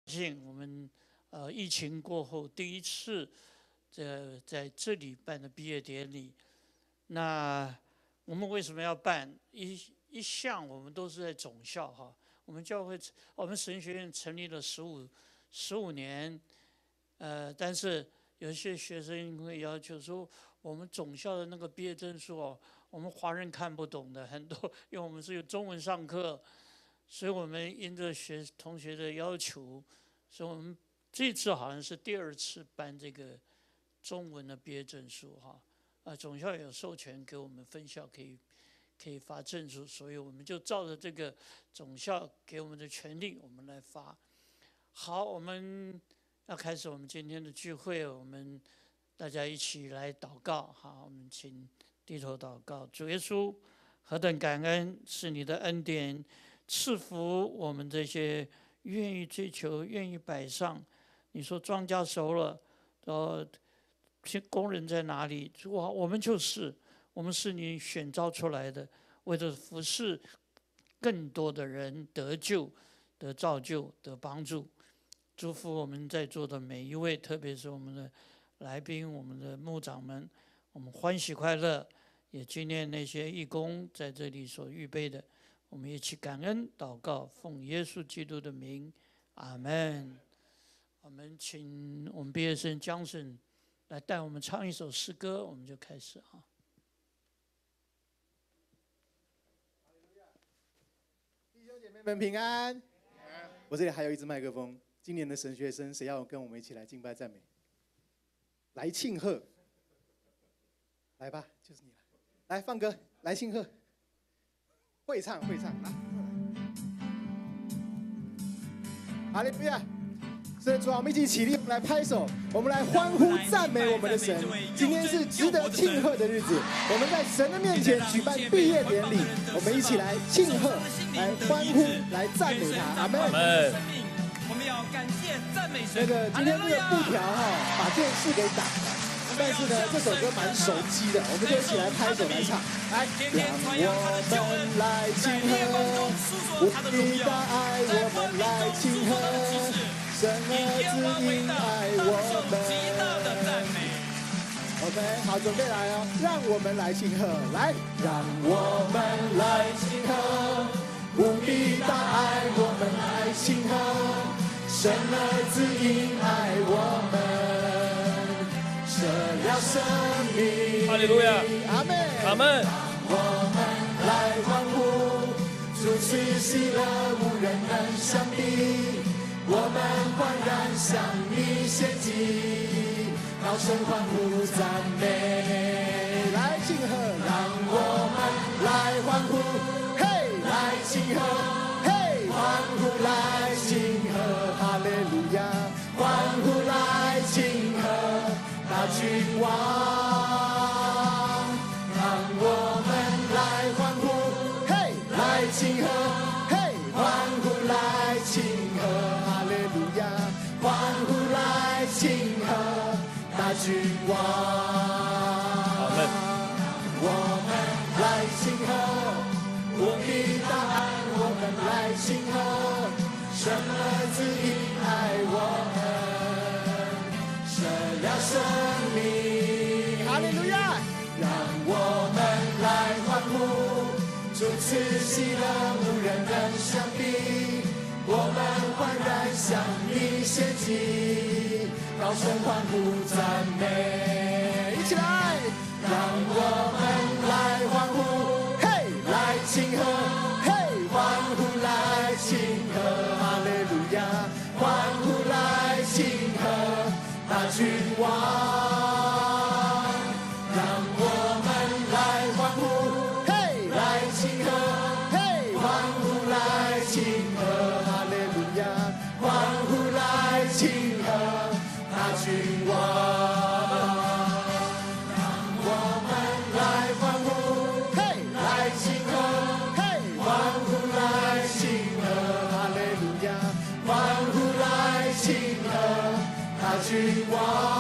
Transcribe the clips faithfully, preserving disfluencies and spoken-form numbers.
幸我们呃疫情过后第一次这在这里办的毕业典礼。那我们为什么要办？一一向我们都是在总校哈，我们教会我们神学院成立了十五十五年，呃，但是有一些学生会要求说，我们总校的那个毕业证书哦，我们华人看不懂的很多，因为我们是用中文上课。所以我们因着学同学的要求，所以我们这次好像是第二次办这个中文的毕业证书哈。啊，总校有授权给我们分校可以可以发证书，所以我们就照着这个总校给我们的权利，我们来发。好，我们要开始我们今天的聚会，我们大家一起来祷告。好，我们请低头祷告。主耶稣，何等感恩是你的恩典。赐福我们这些愿意追求、愿意摆上。你说庄稼熟了，呃，工人在哪里？哇，我们就是，我们是你选召出来的，为了服侍更多的人得救、得造就、得帮助。祝福我们在座的每一位，特别是我们的来宾、我们的牧长们，我们欢喜快乐，也纪念那些义工在这里所预备的。我们一起感恩祷告，奉耶稣基督的名，阿门。我们请我们毕业生江神来带我们唱一首诗歌，我们就开始啊。 弟兄姐妹们平安。我这里还有一支麦克风，今年的神学生谁要跟我们一起来敬拜赞美？来庆贺，来吧，就是你了。来放歌，来庆贺。会唱会唱啊！哈利路亚！所以主啊，我们一起起立，我们来拍手，我们来欢呼赞美我们的神。今天是值得庆贺的日子，我们在神的面前举办毕业典礼，我们一起来庆贺，来欢呼，来赞美他。阿门。阿门。 我们要感谢赞美神。 那个今天这个布条哈，把电视给挡了。但是呢，这首歌蛮熟悉的，我们就一起来拍手来唱。来，让我们来庆贺，无比的爱，我们来庆贺，神儿子因爱我们。OK， 好，准备来哦，让我们来庆贺，来，让我们来庆贺，无比的爱，我们来庆贺，神儿子因爱我们。舍了生命， 哈利路亚， 阿门， 阿门。 我们来欢呼，主赐喜乐，无人能相比。我们焕然向你献祭，高声欢呼赞美，来庆贺，让我们来欢呼，嘿，来庆贺，嘿，欢呼来庆贺，哈利路亚，欢呼来庆贺。大君王，让我们来欢呼，嘿，来庆贺，嘿，欢呼来庆贺，哈利路亚，欢呼来庆贺，大君王。我们来庆贺，无比大爱，我们来庆贺，神儿子因爱我们。舍了生命，哈利路亚！让我们来欢呼，主赐喜乐，无人能相比。我们焕然向你献祭，高声欢呼赞美，一起来！让我们来欢呼，嘿，来庆贺，嘿，欢呼来庆贺，哈利路亚，欢呼来庆贺。大君王，让我们来欢呼，嘿，来庆贺，嘿，欢呼来庆贺，哈利路亚，欢呼来庆贺，大君王，让我们来欢呼，嘿，来庆贺，嘿，欢呼来庆贺，哈利路亚，欢呼来庆贺。大君王，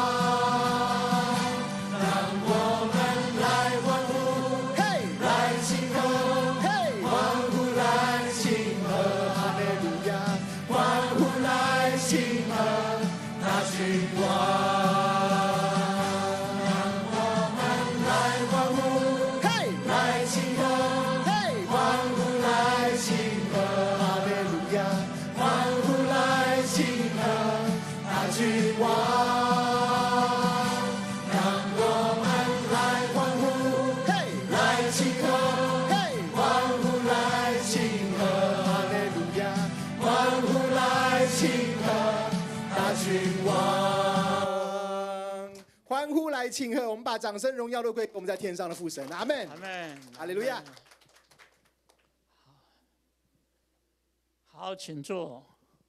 让我们来欢呼，嘿，来庆贺，嘿，欢呼来庆贺，哈利路亚，欢呼来庆望。让我们来欢呼，嘿，来庆贺，嘿，欢呼来庆贺，哈利路亚，欢呼来庆贺，大君王。欢呼来庆贺！我们把掌声、荣耀都归给我们在天上的父神。阿门， 阿门， 哈利路亚。 好，请坐。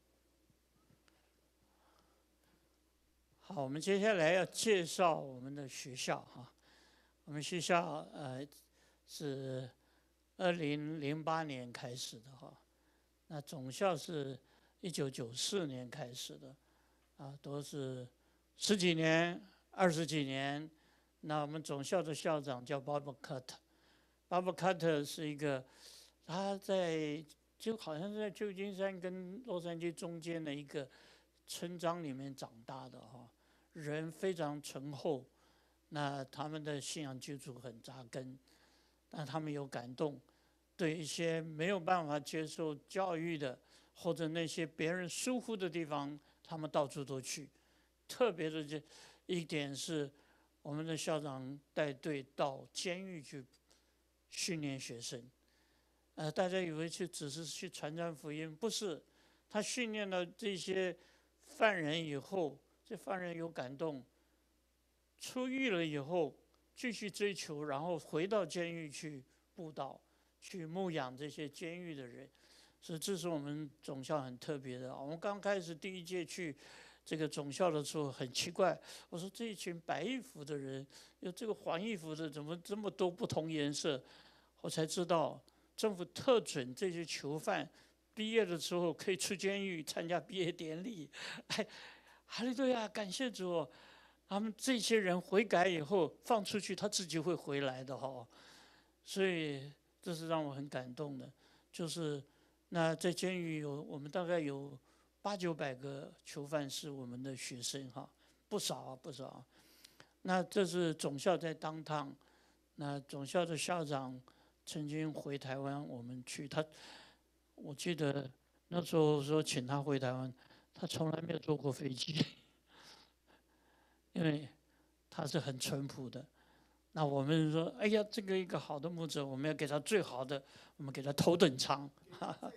好，我们接下来要介绍我们的学校哈。我们学校呃是二零零八年开始的哈，那总校是一九九四年开始的，啊，都是十几年。二十几年，那我们总校的校长叫 Bob Carter。Bob Carter 是一个，他在就好像是在旧金山跟洛杉矶中间的一个村庄里面长大的哈，人非常醇厚，那他们的信仰基础很扎根，但他们有感动，对一些没有办法接受教育的或者那些别人疏忽的地方，他们到处都去，特别的这。一点是，我们的校长带队到监狱去训练学生。呃，大家以为去只是去传传福音，不是。他训练了这些犯人以后，这犯人有感动，出狱了以后继续追求，然后回到监狱去布道，去牧养这些监狱的人。所以这是我们总校很特别的。我们刚开始第一届去。这个总校的时候很奇怪，我说这一群白衣服的人，有这个黄衣服的，怎么这么多不同颜色？我才知道，政府特准这些囚犯毕业的时候可以出监狱参加毕业典礼。哎，哈利路亚，感谢主！他们这些人悔改以后放出去，他自己会回来的哈。所以这是让我很感动的，就是那在监狱有我们大概有。八九百个囚犯是我们的学生哈，不少啊不少。那这是总校在当趟，那总校的校长曾经回台湾，我们去他，我记得那时候说请他回台湾，他从来没有坐过飞机，因为他是很淳朴的。那我们说，哎呀，这个一个好的牧者，我们要给他最好的，我们给他头等舱。哈哈，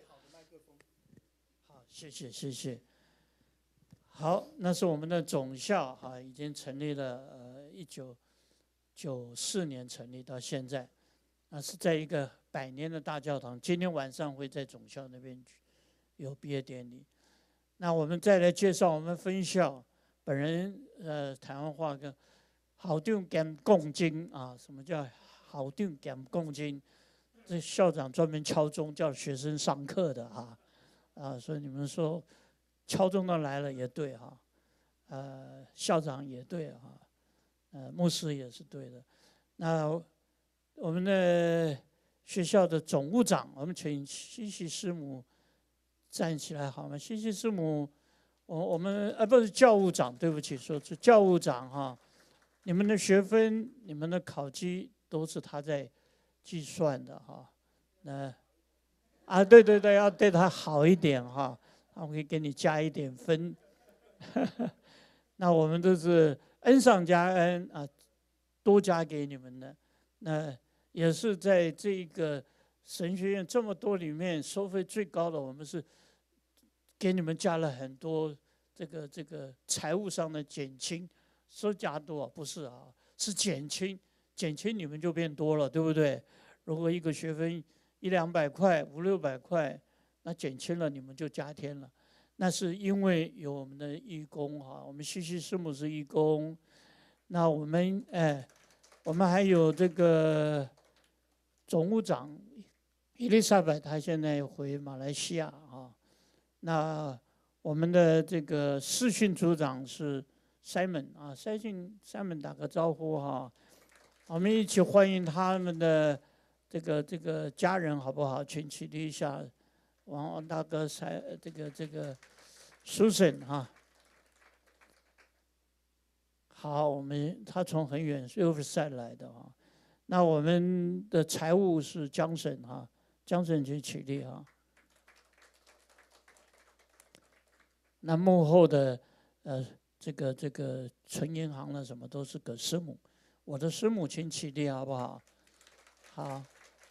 谢谢谢谢。好，那是我们的总校哈，已经成立了，呃，一九九四年成立到现在，那是在一个百年的大教堂。今天晚上会在总校那边有毕业典礼。那我们再来介绍我们分校，本人呃台湾话跟校长兼共金啊，什么叫校长兼共金？这校长专门敲钟叫学生上课的啊。啊，所以你们说敲钟的来了也对哈，呃，校长也对哈，呃，牧师也是对的。那我们的学校的总务长，我们请西西师母站起来好吗？西西师母，我我们呃不是教务长，对不起，说是教务长哈。你们的学分、你们的考绩都是他在计算的哈，那。啊，对对对，要对他好一点哈，他会给你加一点分。那我们都是恩上加恩啊，多加给你们的。那也是在这个神学院这么多里面收费最高的，我们是给你们加了很多这个这个财务上的减轻。说加多不是啊，是减轻，减轻你们就变多了，对不对？如果一个学分一两百块、五六百块，那减轻了你们就加添了。那是因为有我们的义工哈，我们西西师母是义工，那我们哎，我们还有这个总务长伊丽莎白，她现在回马来西亚啊。那我们的这个视讯组长是 Simon 啊 ，Simon Simon 打个招呼哈，我们一起欢迎他们的。这个这个家人好不好？请起立一下，王王大哥，才这个这个 Susan 哈。 好，我们他从很远 Riverside 来的啊。那我们的财务是江省哈，江省请起立哈。那幕后的呃这个这个存银行了什么都是葛师母，我的师母请起立好不好？好。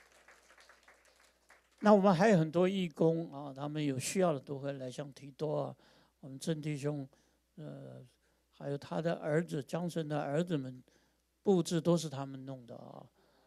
那我们还有很多义工啊，他们有需要的都会来，像提多啊，我们郑弟兄，呃，还有他的儿子江神的儿子们，布置都是他们弄的啊。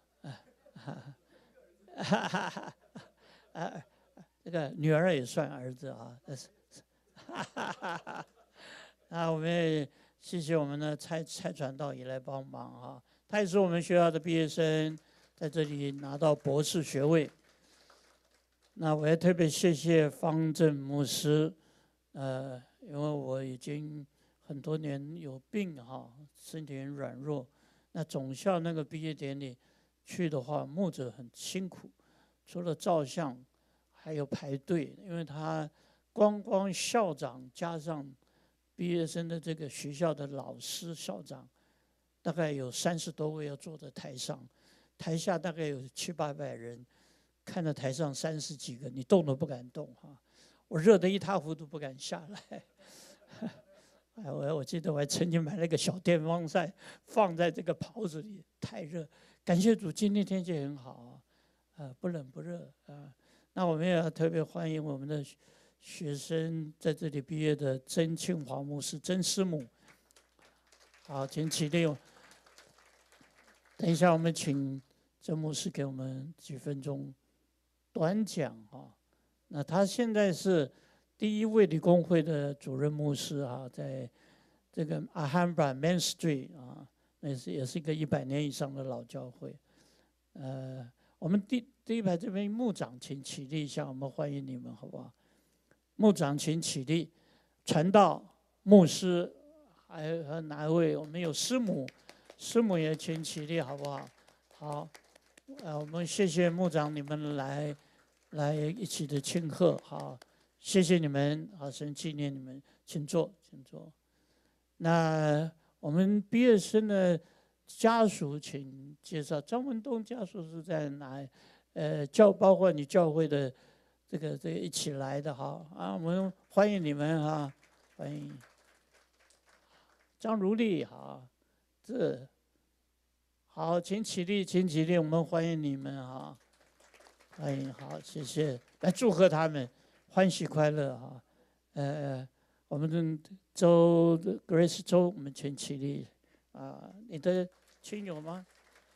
哈哈哈哈这个女儿也算儿子啊。哈哈哈哈那我们也谢谢我们的蔡蔡传道也来帮忙啊，他也是我们学校的毕业生，在这里拿到博士学位。那我也特别谢谢方正牧师，呃，因为我已经很多年有病哈，身体很软弱。那总校那个毕业典礼去的话，牧者很辛苦，除了照相，还有排队，因为他光光校长加上毕业生的这个学校的老师、校长，大概有三十多位要坐在台上，台下大概有七八百人。看着台上三十几个，你动都不敢动哈，我热得一塌糊涂，不敢下来。哎，我我记得我还曾经买了一个小电风扇，放在这个袍子里，太热。感谢主，今天天气很好啊，呃，不冷不热啊。那我们也要特别欢迎我们的学生在这里毕业的曾庆华牧师、曾师母。好，请起立。等一下，我们请曾牧师给我们几分钟。短讲啊，那他现在是第一卫理公会的主任牧师啊，在这个阿罕巴 Main Street 啊，那是也是一个一百年以上的老教会。呃，我们第第一排这边牧长，请起立一下，我们欢迎你们，好不好？牧长请起立，传道、牧师，还有还有哪一位？我们有师母，师母也请起立，好不好？好。呃，我们谢谢牧长你们来来一起的庆贺，好，谢谢你们，好，神纪念你们，请坐，请坐。那我们毕业生的家属，请介绍。张文东家属是在哪？呃，教包括你教会的这个这个一起来的哈啊，我们欢迎你们哈，欢迎。张如丽，好，这。好，请起立，请起立，我们欢迎你们哈，欢迎，好，谢谢，来祝贺他们，欢喜快乐哈。呃，我们的周 Grace 周，我们请起立啊，你的亲友吗？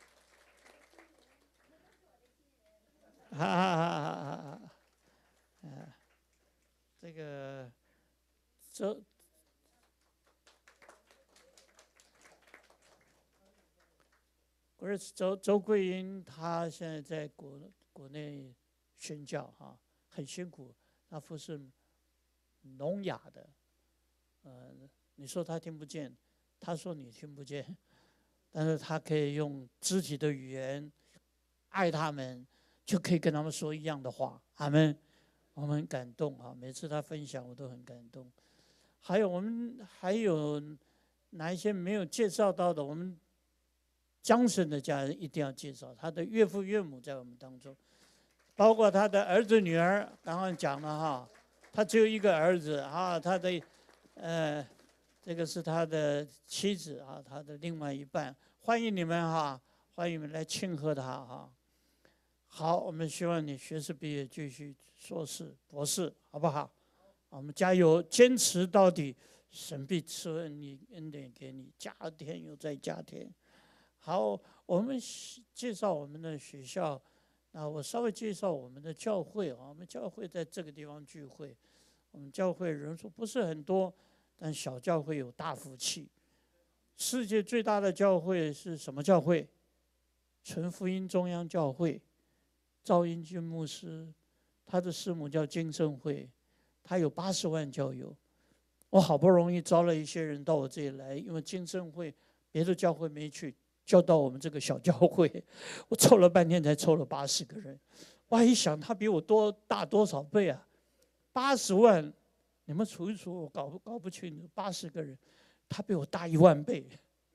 哈哈哈哈哈！啊，这个周。我是周周桂英，她现在在国国内宣教哈，很辛苦。她不是聋哑的，呃，你说她听不见，她说你听不见，但是她可以用肢体的语言爱他们，就可以跟他们说一样的话。阿们，我们很感动啊！每次她分享我都很感动。还有我们还有哪一些没有介绍到的？我们。江神的家人一定要介绍，他的岳父岳母在我们当中，包括他的儿子女儿。刚刚讲了哈，他只有一个儿子啊，他的呃，这个是他的妻子啊，他的另外一半。欢迎你们哈，欢迎你们来庆贺他哈。好，我们希望你学士毕业，继续硕士、博士，好不好？我们加油，坚持到底，神必赐恩你恩典给你，加添又再加添。好，我们介绍我们的学校，那我稍微介绍我们的教会啊。我们教会在这个地方聚会，我们教会人数不是很多，但小教会有大福气。世界最大的教会是什么教会？纯福音中央教会，赵英俊牧师，他的师母叫金圣会，他有八十万教友。我好不容易招了一些人到我这里来，因为金圣会别的教会没去。叫到我们这个小教会，我凑了半天才凑了八十个人。我一想，他比我多大多少倍啊？八十万，你们除一除，我搞不搞不清楚。八十个人，他比我大一万倍。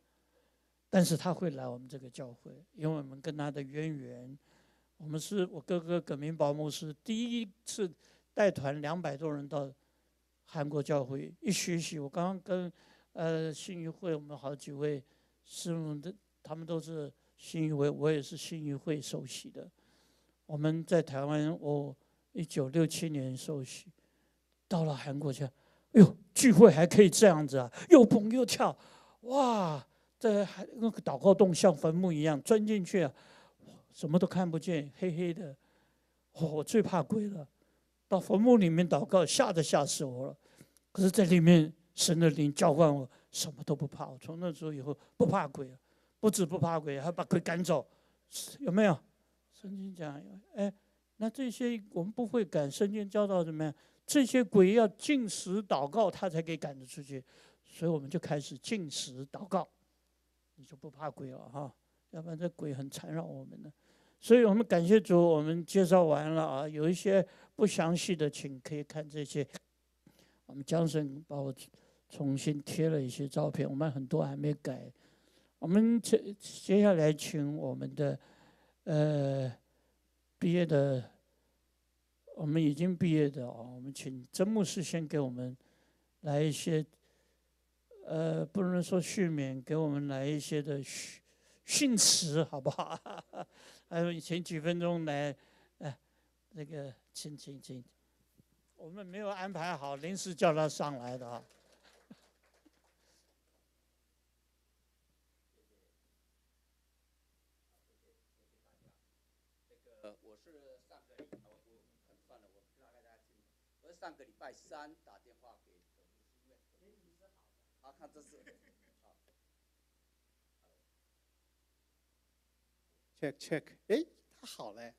但是他会来我们这个教会，因为我们跟他的渊源。我们是我哥哥葛明宝牧师第一次带团两百多人到韩国教会，一学习。我刚刚跟呃信义会我们好几位师母的，他们都是信义会，我也是信义会受洗的。我们在台湾，我一九六七年受洗，到了韩国去，哎呦，聚会还可以这样子啊，又蹦又跳，哇！这还那个祷告洞像坟墓一样，钻进去啊，什么都看不见，黑黑的。哦，我最怕鬼了，到坟墓里面祷告，吓得吓死我了。可是，在里面神的灵浇灌我，什么都不怕。我从那时候以后不怕鬼了，不止不怕鬼，还把鬼赶走，有没有？圣经讲，哎，那这些我们不会赶，圣经教导怎么样？这些鬼要禁食祷告，他才可以赶得出去。所以我们就开始禁食祷告。你就不怕鬼了哈，要不然这鬼很缠绕我们的。所以我们感谢主，我们介绍完了啊，有一些不详细的，请可以看这些。我们江神把我重新贴了一些照片，我们很多还没改。我们接接下来请我们的呃毕业的，我们已经毕业的啊，我们请曾牧师先给我们来一些。呃，不能说训勉，给我们来一些的训训词，好不好？还有请几分钟来，呃，那个，请请请，我们没有安排好，临时叫他上来的啊。 呃，我是上个礼拜，我我算了，我大概大家听，我是上个礼拜三打电话给葛牧师，因为葛牧师是好的，好看这是。 check check， 哎，他好嘞。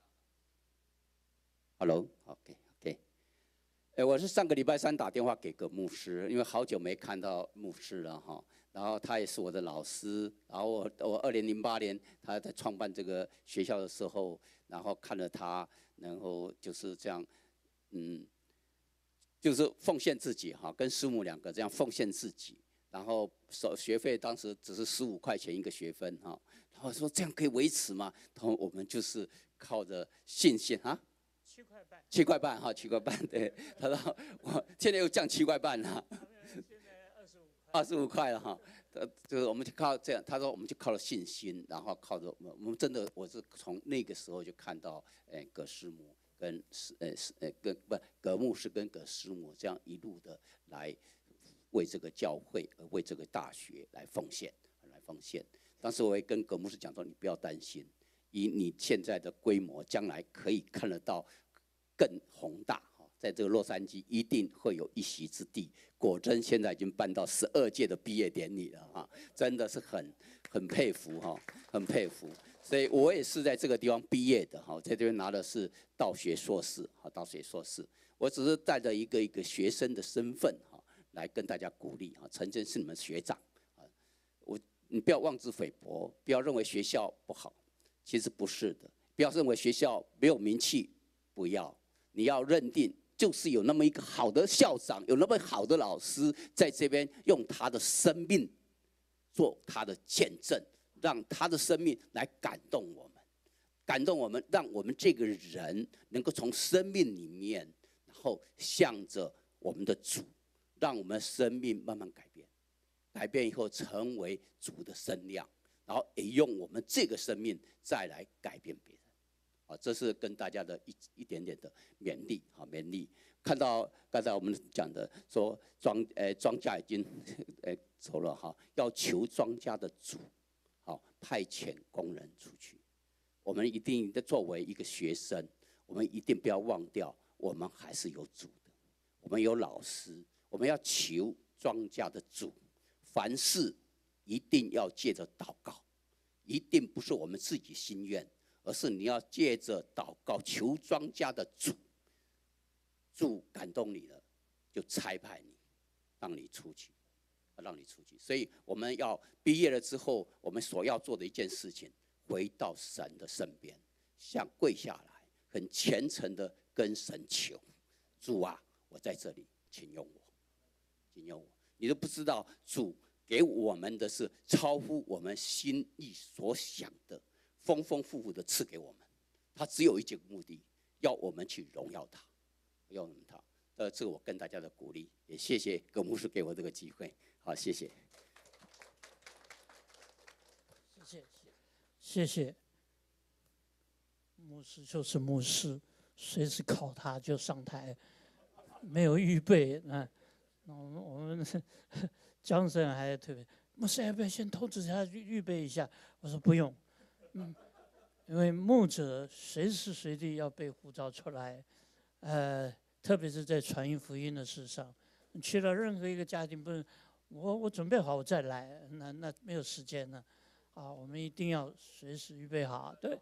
Hello，OK OK， 哎，我是上个礼拜三打电话给葛牧师，因为好久没看到牧师了哈。然后他也是我的老师，然后我我二零零八年他在创办这个学校的时候，然后看了他，然后就是这样，嗯，就是奉献自己哈，跟师母两个这样奉献自己，然后收学费当时只是十五块钱一个学分哈。然后说这样可以维持吗？然后我们就是靠着信心啊， 七块半， 七块半哈，七块半对。他说我现在又降七块半了， 现在二十五块， 二十五块了哈。呃，就是我们就靠这样，他说我们就靠了信心，然后靠着我们，我们真的我是从那个时候就看到，哎，葛师母跟师呃呃跟不葛牧师跟葛师母这样一路的来为这个教会，为这个大学来奉献，来奉献。当时我也跟葛牧师讲说，你不要担心，以你现在的规模，将来可以看得到更宏大。在这个洛杉矶一定会有一席之地。果真现在已经办到十二届的毕业典礼了哈，真的是很很佩服哈，很佩服。所以我也是在这个地方毕业的哈，在这边拿的是道学硕士哈，道学硕士。我只是带着一个一个学生的身份哈，来跟大家鼓励哈，曾经是你们学长。你不要妄自菲薄，不要认为学校不好，其实不是的。不要认为学校没有名气，不要，你要认定，就是有那么一个好的校长，有那么好的老师，在这边用他的生命做他的见证，让他的生命来感动我们，感动我们，让我们这个人能够从生命里面，然后向着我们的主，让我们的生命慢慢改变。改变以后成为主的身量，然后也用我们这个生命再来改变别人，啊，这是跟大家的一一点点的勉励，啊，勉励。看到刚才我们讲的说庄呃庄稼已经呃走了哈，要求庄稼的主，好派遣工人出去。我们一定作为一个学生，我们一定不要忘掉，我们还是有主的，我们有老师，我们要求庄稼的主。凡事一定要借着祷告，一定不是我们自己心愿，而是你要借着祷告求庄稼的主，主感动你了，就差派你，让你出去，让你出去。所以我们要毕业了之后，我们所要做的一件事情，回到神的身边，像跪下来，很虔诚的跟神求：主啊，我在这里，请用我，请用我。你都不知道主给我们的是超乎我们心意所想的，丰丰富富的赐给我们。他只有一个目的，要我们去荣耀他，要我们他。呃，这个我跟大家的鼓励，也谢谢葛牧师给我这个机会。好，谢谢。 谢谢，谢谢。牧师就是牧师，随时考他就上台，没有预备啊。我们我们江神还特别，牧师要不要先通知他预备一下？我说不用，嗯，因为牧者随时随地要被呼召出来，呃，特别是在传扬福音的事上，你去了任何一个家庭，不是我我准备好我再来，那那没有时间了，啊，我们一定要随时预备好，对。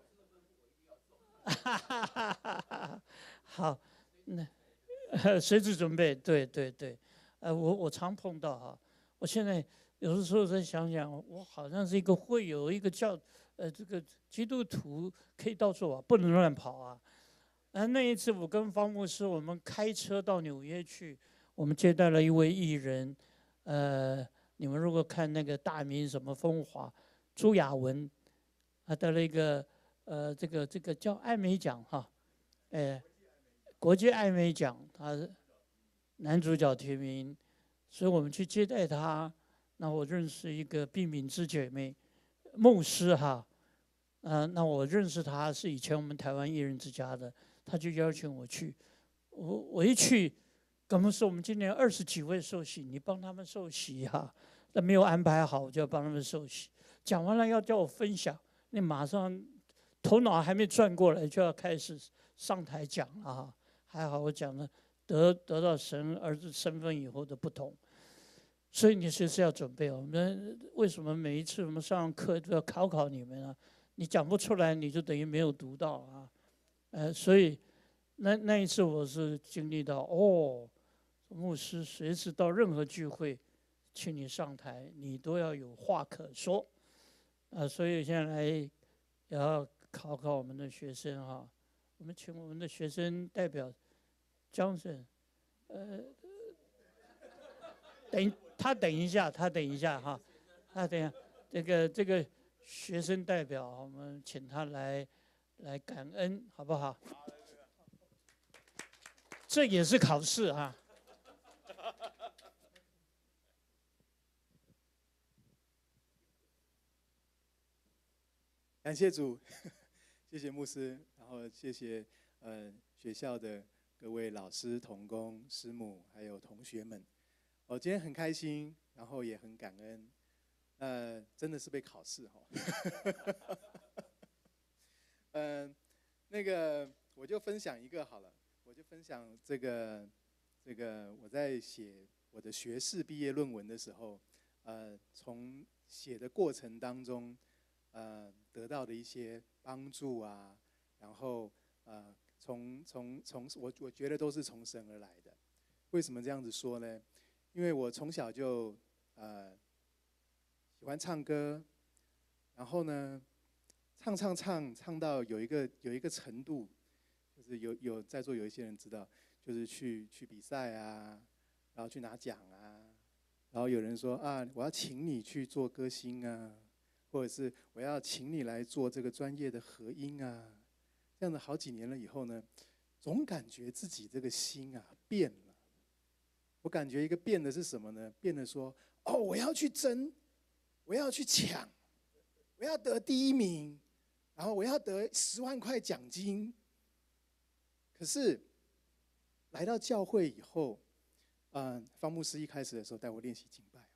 好，那随时准备，对对对，呃，我我常碰到哈，我现在有的时候在想想，我好像是一个会有一个教，呃，这个基督徒可以到处啊，不能乱跑啊。呃，那一次我跟方牧师，我们开车到纽约去，我们接待了一位艺人，呃，你们如果看那个大名什么风华，朱亚文，他得了一个。呃，这个这个叫艾美奖哈，哎，国际艾美奖，他男主角提名，所以我们去接待他。那我认识一个毕敏之姐妹，牧师哈，呃，那我认识他是以前我们台湾艺人之家的，他就邀请我去，我我一去，跟我说我们今年二十几位受洗，你帮他们受洗哈，那没有安排好，我就要帮他们受洗。讲完了要叫我分享，那马上。头脑还没转过来，就要开始上台讲了哈。还好我讲了得得到神儿子身份以后的不同，所以你随时要准备。我们为什么每一次我们上课都要考考你们啊？你讲不出来，你就等于没有读到啊。呃，所以那那一次我是经历到，哦，牧师随时到任何聚会，请你上台，你都要有话可说。啊、呃，所以现在来也要。考考我们的学生哈，我们请我们的学生代表江生，呃，等他等一下，他等一下哈，他等一下，这个这个学生代表，我们请他来来感恩，好不好？这也是考试哈。 感谢主。谢谢牧师，然后谢谢呃学校的各位老师、同工、师母，还有同学们。我今天很开心，然后也很感恩。呃，真的是被考试哈。嗯、呃，那个我就分享一个好了，我就分享这个这个我在写我的学士毕业论文的时候，呃，从写的过程当中。呃，得到的一些帮助啊，然后呃，从从从我我觉得都是从神而来的。为什么这样子说呢？因为我从小就呃喜欢唱歌，然后呢，唱唱唱唱到有一个有一个程度，就是有有在座有一些人知道，就是去去比赛啊，然后去拿奖啊，然后有人说啊，我要请你去做歌星啊。或者是我要请你来做这个专业的合音啊，这样的好几年了以后呢，总感觉自己这个心啊变了。我感觉一个变的是什么呢？变得说，哦，我要去争，我要去抢，我要得第一名，然后我要得十万块奖金。可是来到教会以后，嗯，方牧师一开始的时候带我练习敬拜。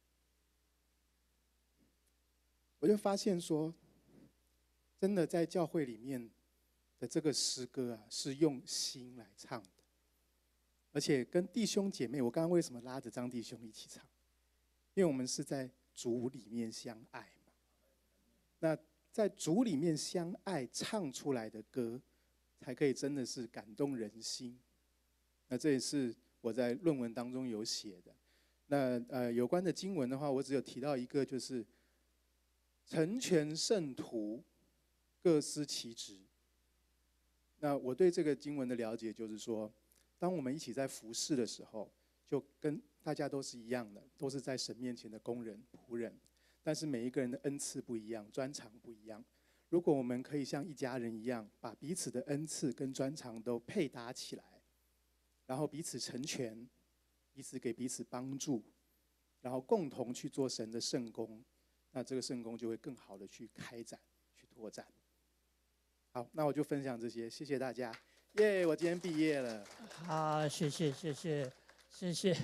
我就发现说，真的在教会里面的这个诗歌啊，是用心来唱的，而且跟弟兄姐妹，我刚刚为什么拉着张弟兄一起唱？因为我们是在主里面相爱嘛。那在主里面相爱唱出来的歌，才可以真的是感动人心。那这也是我在论文当中有写的。那呃，有关的经文的话，我只有提到一个，就是。成全圣徒，各司其职。那我对这个经文的了解就是说，当我们一起在服侍的时候，就跟大家都是一样的，都是在神面前的工人仆人，但是每一个人的恩赐不一样，专长不一样。如果我们可以像一家人一样，把彼此的恩赐跟专长都配搭起来，然后彼此成全，彼此给彼此帮助，然后共同去做神的圣工，那这个圣工就会更好的去开展、去拓展。好，那我就分享这些，谢谢大家。耶、我今天毕业了。 好，谢谢，谢谢，谢谢。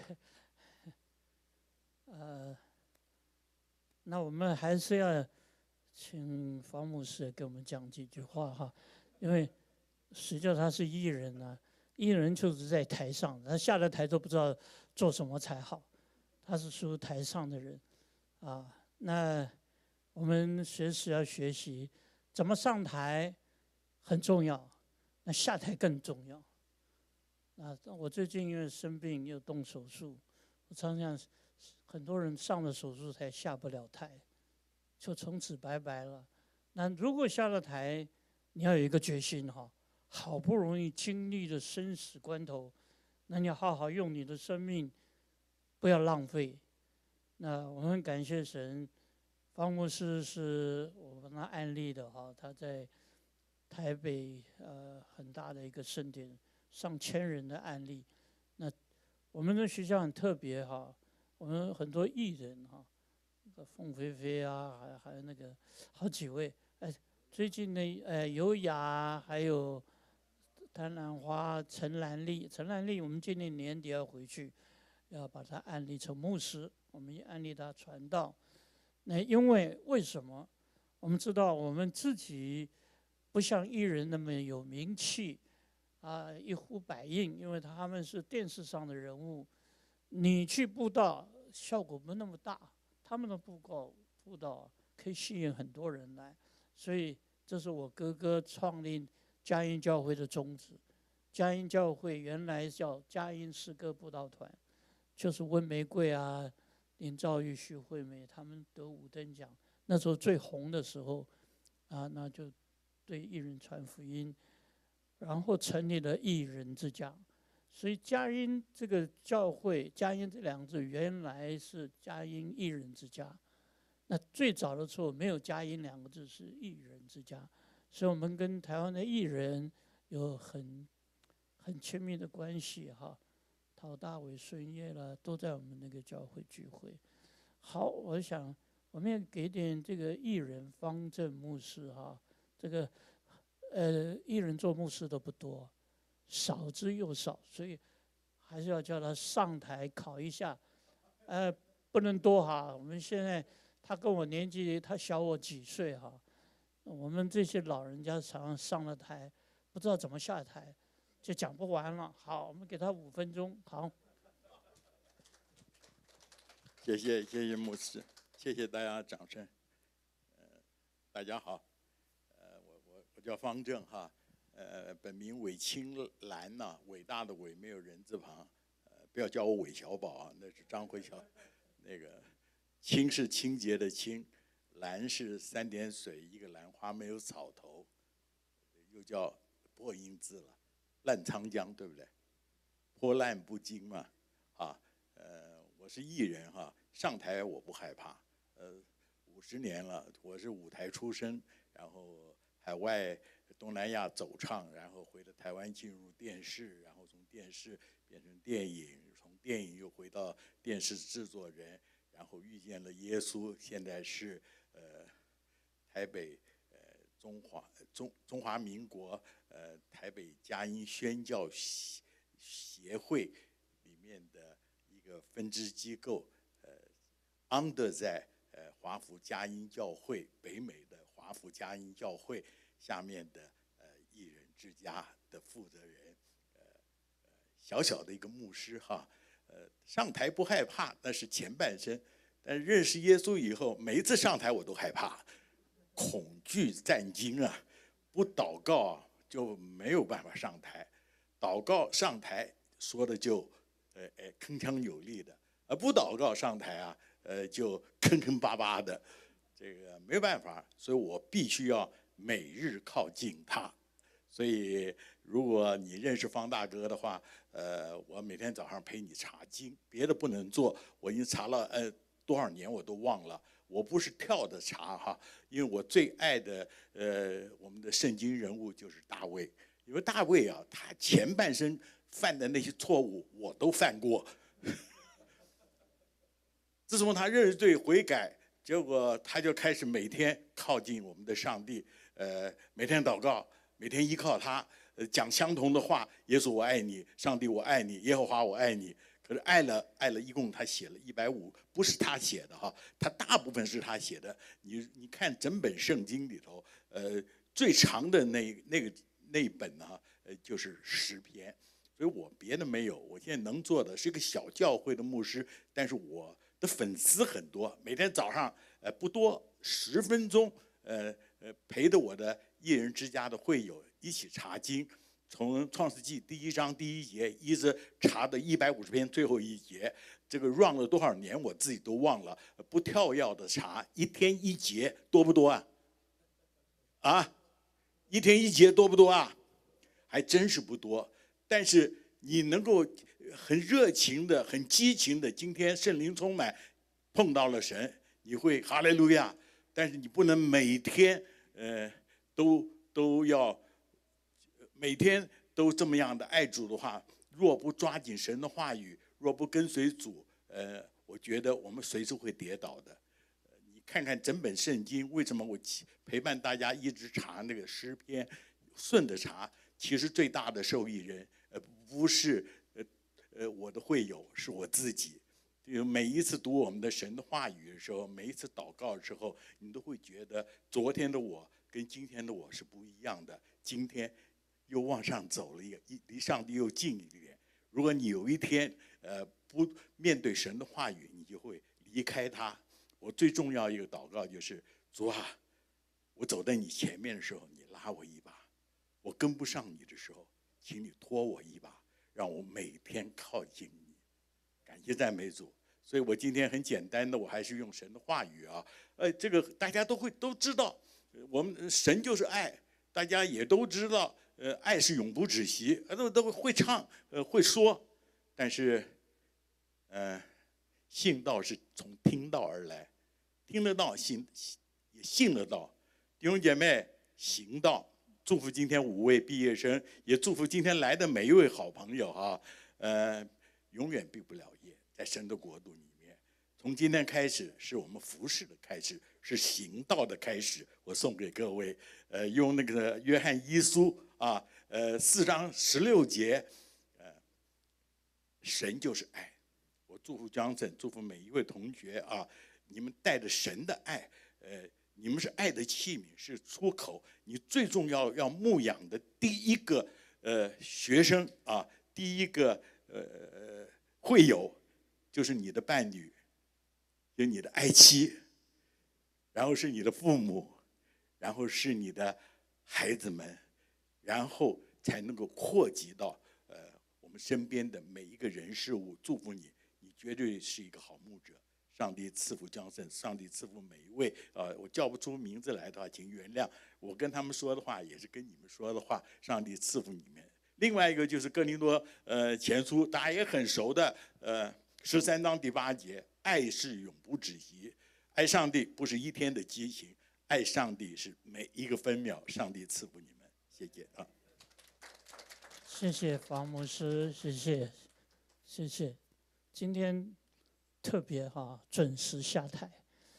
呃，那我们还是要请房牧师给我们讲几句话哈，因为实际上他是艺人呢、啊，艺人就是在台上，他下了台都不知道做什么才好，他是属于台上的人啊。那我们随时要学习怎么上台很重要，那下台更重要。啊，我最近因为生病又动手术，我常常很多人上了手术台下不了台，就从此拜拜了。那如果下了台，你要有一个决心哈，好不容易经历了生死关头，那你要好好用你的生命，不要浪费。那我们感谢神，方牧师是我帮他安利的哈，他在台北呃很大的一个盛典，上千人的案例。那我们的学校很特别哈，我们很多艺人哈，那个凤飞飞啊，还还有那个好几位，哎，最近的呃优雅，还有谭兰花、陈兰丽，陈兰丽我们今年年底要回去，要把她安利成牧师，我们也安利她传道。那因为为什么？我们知道我们自己不像艺人那么有名气。啊，一呼百应，因为他们是电视上的人物，你去布道效果不那么大，他们的布告布道可以吸引很多人来，所以这是我哥哥创立佳音教会的宗旨。佳音教会原来叫佳音诗歌布道团，就是温玫瑰啊、林兆玉、徐惠美他们得五等奖，那时候最红的时候啊，那就对艺人传福音。然后成立了艺人之家，所以佳音这个教会，佳音这两个字原来是佳音艺人之家。那最早的时候没有佳音两个字，是艺人之家，所以我们跟台湾的艺人有很很亲密的关系哈。陶大伟、孙叶了，都在我们那个教会聚会。好，我想我们也给点这个艺人方正牧师哈，这个。呃，艺人做牧师的不多，少之又少，所以还是要叫他上台考一下。呃，不能多哈。我们现在他跟我年纪，他小我几岁哈。我们这些老人家常常上了台，不知道怎么下台，就讲不完了。好，我们给他五分钟。好， 谢谢谢谢牧师，谢谢大家的掌声。呃，大家好。我叫方正哈，呃，本名韦清兰呐、啊，伟大的伟没有人字旁，呃，不要叫我韦小宝啊，那是张辉小，那个清是清洁的清，兰是三点水一个兰花没有草头，又叫破音字了，烂沧江对不对？破烂不惊嘛，啊，呃，我是艺人哈，上台我不害怕，呃，五十年了，我是舞台出身，然后。海外东南亚走唱，然后回到台湾进入电视，然后从电视变成电影，从电影又回到电视制作人，然后遇见了耶稣，现在是呃台北呃中华中中华民国呃台北佳音宣教协会里面的一个分支机构，呃 under 在呃华福佳音教会北美的华福佳音教会。下面的呃艺人之家的负责人，呃呃小小的一个牧师哈，呃上台不害怕，那是前半生，但是认识耶稣以后，每一次上台我都害怕，恐惧战惊啊！不祷告啊就没有办法上台，祷告上台说的就呃呃铿锵有力的，而不祷告上台啊，呃就坑坑巴巴的，这个没有办法，所以我必须要。每日靠近他，所以如果你认识方大哥的话，呃，我每天早上陪你查经，别的不能做，我已经查了呃多少年我都忘了。我不是跳着查哈，因为我最爱的呃我们的圣经人物就是大卫，因为大卫啊，他前半生犯的那些错误我都犯过。自从他认罪悔改，结果他就开始每天靠近我们的上帝，呃，每天祷告，每天依靠他，呃，讲相同的话：耶稣我爱你，上帝我爱你，耶和华我爱你。可是爱了爱了，一共他写了一百五，不是他写的哈，他大部分是他写的。你你看整本圣经里头，呃，最长的那那个那一本呢，呃，就是诗篇。所以我别的没有，我现在能做的是一个小教会的牧师，但是我的粉丝很多，每天早上呃不多十分钟，呃呃陪着我的一人之家的会友一起查经。从创世纪第一章第一节一直查到一百五十篇最后一节，这个 run 了多少年我自己都忘了，不跳跃的查，一天一节多不多啊？啊，一天一节多不多啊？还真是不多。但是你能够很热情的、很激情的，今天圣灵充满，碰到了神，你会哈利路亚。但是你不能每天呃都都要。每天都这么样的爱主的话，若不抓紧神的话语，若不跟随主，呃，我觉得我们随时会跌倒的。呃、你看看整本圣经，为什么我陪伴大家一直查那个诗篇，顺着查？其实最大的受益人，呃，不是呃呃我的会友，是我自己。每一次读我们的神的话语的时候，每一次祷告的时候，你都会觉得昨天的我跟今天的我是不一样的。今天又往上走了一个，离上帝又近一点。如果你有一天呃不面对神的话语，你就会离开他。我最重要一个祷告就是：主啊，我走在你前面的时候，你拉我一把；我跟不上你的时候，请你拖我一把，让我每天靠近你。感谢赞美主。所以我今天很简单的，我还是用神的话语啊，呃，这个大家都会都知道，我们神就是爱，大家也都知道。呃，爱是永不止息，都都会唱，呃，会说，但是，呃，信道是从听道而来，听得到，信也信得到。弟兄姐妹，行道。祝福今天五位毕业生，也祝福今天来的每一位好朋友啊，呃，永远毕不了业，在神的国度里面。从今天开始，是我们服侍的开始，是行道的开始。我送给各位，呃，用那个约翰一书。啊，呃，四章十六节，呃，神就是爱。我祝福江镇，祝福每一位同学啊，你们带着神的爱，呃，你们是爱的器皿，是出口。你最重要要牧养的第一个呃学生啊，第一个呃会友，就是你的伴侣，就你的爱妻，然后是你的父母，然后是你的孩子们。然后才能够扩及到呃我们身边的每一个人事物。祝福你，你绝对是一个好牧者。上帝赐福江森，上帝赐福每一位。呃，我叫不出名字来的话，请原谅。我跟他们说的话也是跟你们说的话。上帝赐福你们。另外一个就是哥林多呃前书，大家也很熟的，呃十三章第八节，爱是永不止息。爱上帝不是一天的激情，爱上帝是每一个分秒。上帝赐福你们。谢谢啊， 谢谢房牧师，谢谢，谢谢。今天特别哈、啊，准时下台。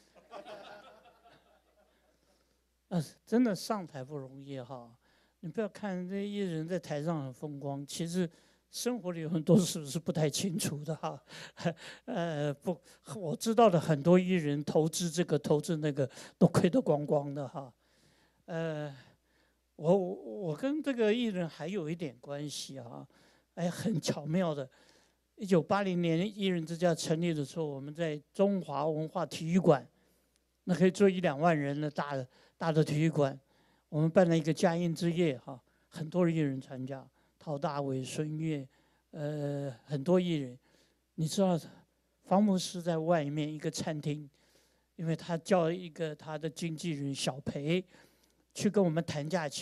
呃，真的上台不容易哈、啊。你不要看这艺人在台上很风光，其实生活里有很多事是不太清楚的哈。呃，不，我知道的很多艺人投资这个投资那个都亏得光光的哈。呃。我我跟这个艺人还有一点关系啊，哎，很巧妙的，一九八零年艺人之家成立的时候，我们在中华文化体育馆，那可以坐一两万人的大的大的体育馆，我们办了一个佳音之夜哈，很多艺人参加，陶大伟、孙越，呃，很多艺人，你知道，房牧师在外面一个餐厅，因为他叫一个他的经纪人小裴。去跟我们谈价钱，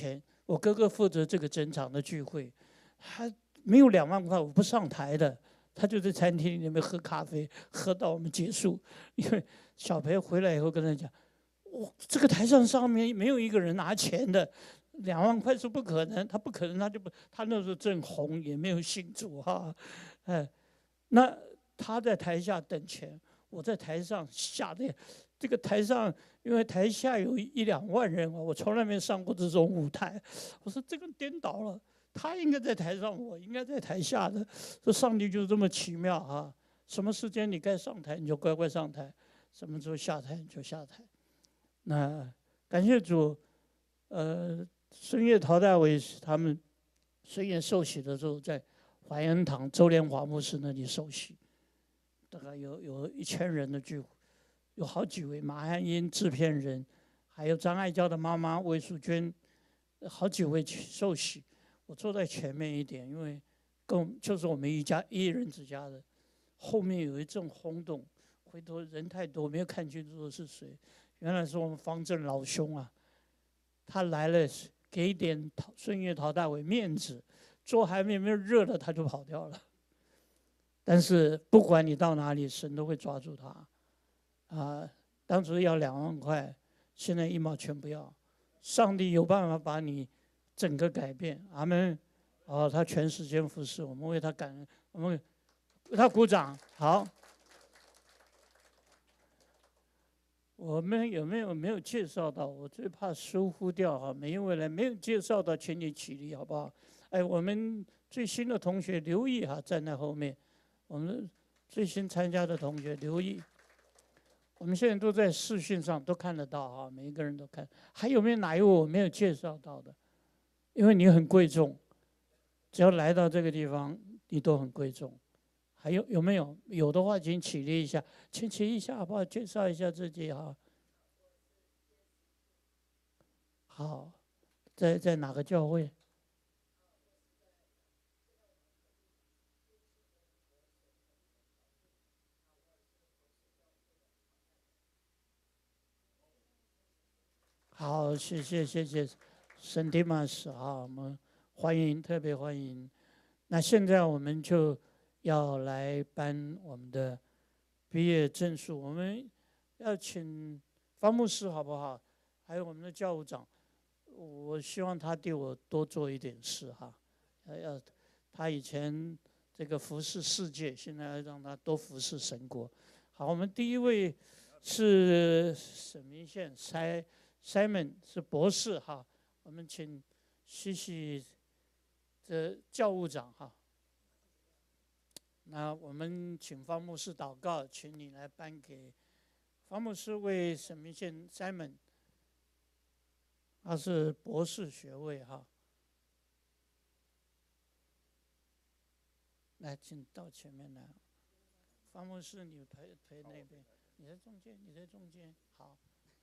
我哥哥负责这个整场的聚会，他没有两万块，我不上台的。他就在餐厅里面喝咖啡，喝到我们结束。因为小培回来以后跟他讲，我这个台上上面没有一个人拿钱的，两万块是不可能，他不可能，他就不，他那时候正红，也没有信主哈，哎，那他在台下等钱，我在台上吓得，这个台上因为台下有一两万人啊，我从来没上过这种舞台，我说这个颠倒了。他应该在台上，我应该在台下的。这上帝就是这么奇妙啊！什么时间你该上台，你就乖乖上台；什么时候下台，你就下台。那感谢主，呃，孙悦、陶大伟他们孙悦受洗的时候，在怀恩堂周连华牧师那里受洗，大概有有一千人的聚会，有好几位马汉英制片人，还有张爱娇的妈妈魏淑娟，好几位受洗。我坐在前面一点，因为跟就是我们一家一人之家的，后面有一阵轰动，回头人太多，没有看清楚是谁，原来是我们方正老兄啊，他来了，给一点孙悦、陶大伟面子，桌还没有热了，他就跑掉了。但是不管你到哪里，神都会抓住他。啊，当初要两万块，现在一毛钱不要，上帝有办法把你整个改变，阿们。哦，他全时间服侍，我们为他感恩，我们为他鼓掌。好，我们有没有没有介绍到？我最怕疏忽掉哈，没有未来没有介绍到，请你起立好不好？哎，我们最新的同学留意哈，站在后面，我们最新参加的同学留意。我们现在都在视讯上都看得到哈，每一个人都看。还有没有哪一位我没有介绍到的？因为你很贵重，只要来到这个地方，你都很贵重。还有有没有？有的话，请起立一下，请起立一下好不好？介绍一下自己哈。好，在在哪个教会？好，谢谢谢谢，圣地马斯啊，我们欢迎，特别欢迎。那现在我们就要来颁我们的毕业证书，我们要请方牧师好不好？还有我们的教务长，我希望他对我多做一点事哈。要他以前这个服侍世界，现在要让他多服侍神国。好，我们第一位是沈明宪塞。Simon 是博士哈，我们请西西的教务长哈。那我们请方牧师祷告，请你来颁给方牧师为沈明宪 Simon， 他是博士学位哈。来，请到前面来。方牧师，你陪陪那边，你在中间，你在中间，好。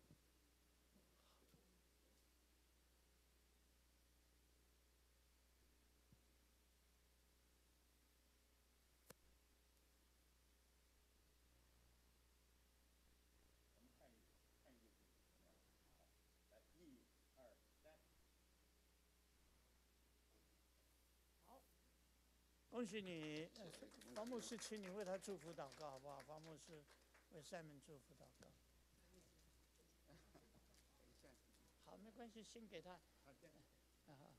恭喜你，方牧师，请你为他祝福祷告，好不好？方牧师为塞门祝福祷告。好，没关系，先给他。好。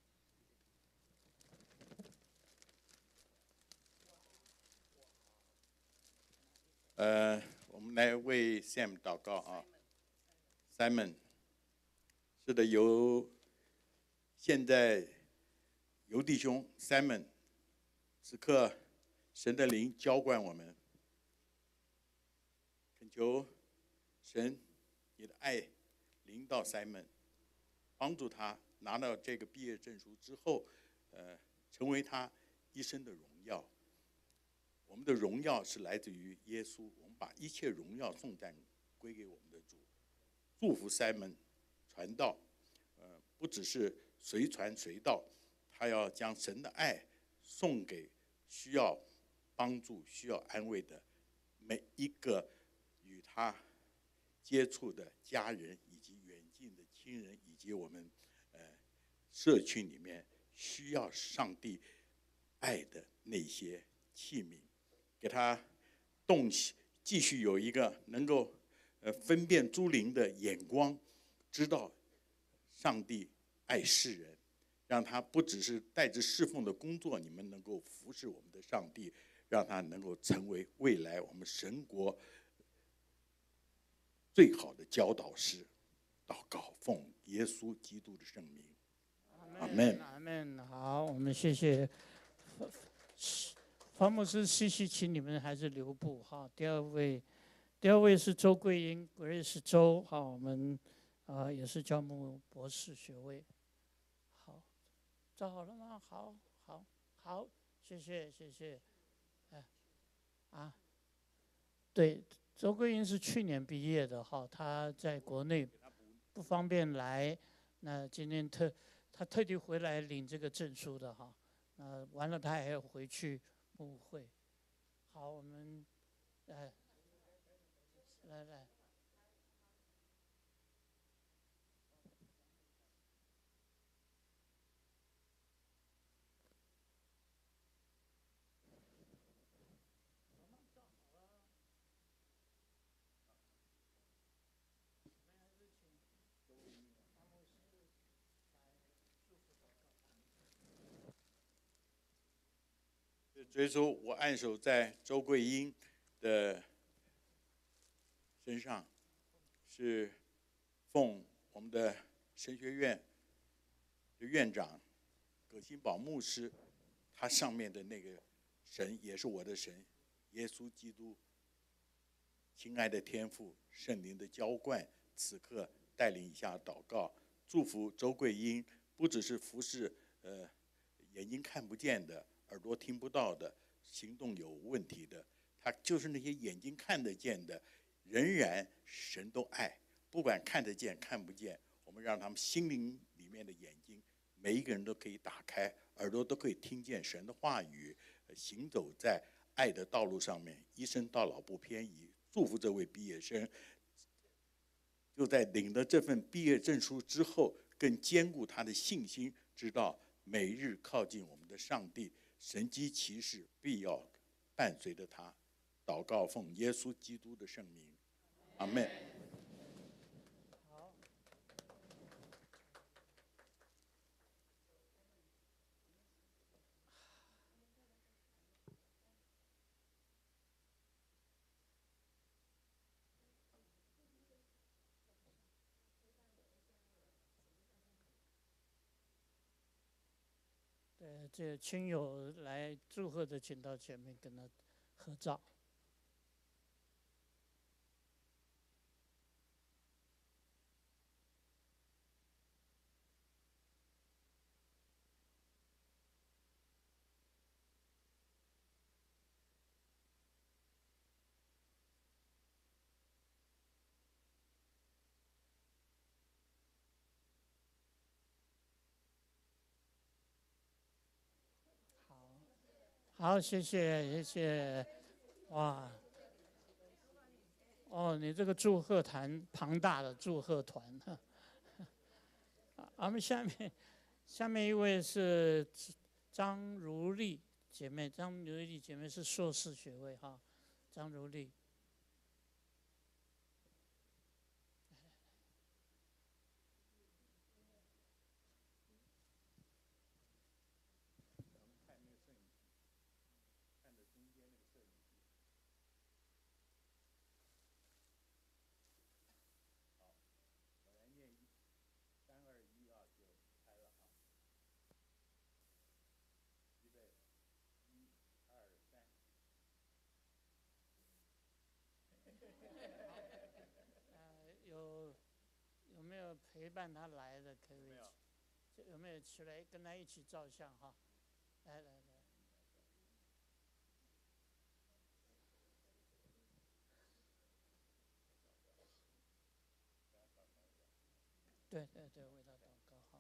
呃，我们来为 Sam 祷告啊。Simon， 是的，由现在由弟兄 Simon。此刻，神的灵浇灌我们，恳求神，你的爱临到 Simon， 帮助他拿到这个毕业证书之后，呃，成为他一生的荣耀。我们的荣耀是来自于耶稣，我们把一切荣耀颂赞归给我们的主。祝福 Simon 传道，呃，不只是随传随到，他要将神的爱送给需要帮助、需要安慰的每一个与他接触的家人，以及远近的亲人，以及我们呃社区里面需要上帝爱的那些器皿，给他动起，继续有一个能够呃分辨诸灵的眼光，知道上帝爱世人，让他不只是带着侍奉的工作，你们能够服侍我们的上帝，让他能够成为未来我们神国最好的教导师。祷告，奉耶稣基督的圣名，阿门， 阿门。好，我们谢谢方牧师，谢谢，请你们还是留步哈。第二位，第二位是周桂英，我认识周，好，我们啊、呃、也是教牧博士学位。好，找好了吗？好，好，好，谢谢，谢谢。哎，啊，对，周桂英是去年毕业的哈，她在国内不方便来，那今天特她特地回来领这个证书的哈。那完了，她还要回去牧会。好，我们来来来。 所以说我按手在周桂英的身上，是奉我们的神学院的院长葛新宝牧师，他上面的那个神也是我的神，耶稣基督，亲爱的天父，圣灵的浇灌，此刻带领一下祷告，祝福周桂英，不只是服侍呃眼睛看不见的，耳朵听不到的，行动有问题的，他就是那些眼睛看得见的，仍然神都爱，不管看得见看不见，我们让他们心灵里面的眼睛，每一个人都可以打开，耳朵都可以听见神的话语，行走在爱的道路上面，一生到老不偏移。祝福这位毕业生，就在领了这份毕业证书之后，更坚固他的信心，知道每日靠近我们的上帝，神机骑士必要伴随着他。祷告奉耶稣基督的圣名，阿们。 对，这亲友来祝贺的，请到前面跟他合照。好，谢谢，谢谢，哇，哦，你这个祝贺团庞大的祝贺团，我们下面，下面一位是张如丽姐妹，张如丽姐妹是硕士学位哈，张如丽。有有没有陪伴他来的？可以，有没有起来跟他一起照相哈？来来来。对对对，为他祷告好。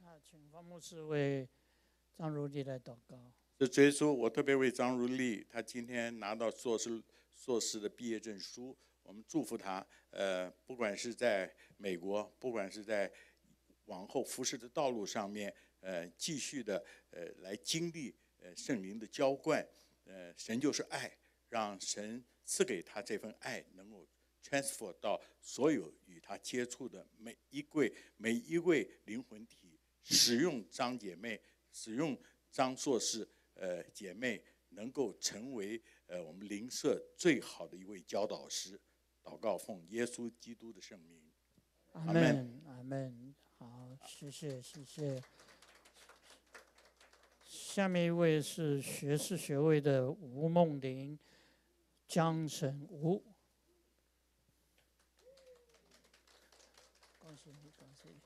那请方牧师为张如丽来祷告。 这主耶稣，我特别为张如丽，她今天拿到硕士硕士的毕业证书，我们祝福她。呃，不管是在美国，不管是在往后服侍的道路上面，呃，继续的呃来经历呃圣灵的浇灌，呃，神就是爱，让神赐给他这份爱，能够 transfer 到所有与他接触的每一位每一位灵魂体，使用张姐妹，使用张硕士呃姐妹，能够成为呃我们灵社最好的一位教导师。祷告奉耶稣基督的圣名， 阿门，阿门。好，谢谢，谢谢。下面一位是学士学位的吴梦玲，江省吴。恭喜你，恭喜你。